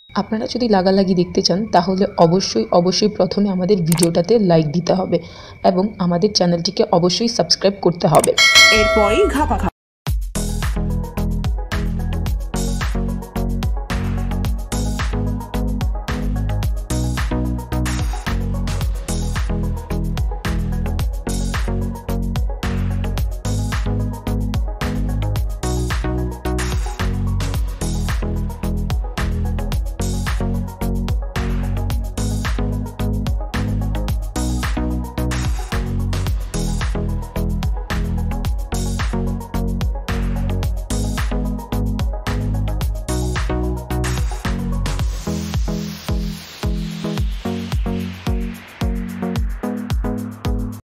আপনারা যদি লাগালাগি দেখতে চান তাহলে অবশ্যই প্রথমে আমাদের ভিডিওটাতে লাইক দিতে হবে এবং আমাদের চ্যানেলটিকে অবশ্যই সাবস্ক্রাইব করতে হবে। এরপরই ঘাপাঘাপি।